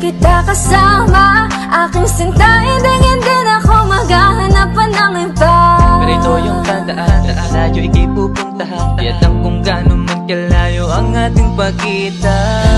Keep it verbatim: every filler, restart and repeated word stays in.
kita kasama, aking sinta, hindi-hindi na ako maghahanapan ng iba. Pero ito yung tandaan, na layo ikay pupuntahan, tiyak lang kung gaano man kalayo ang ating pagkita.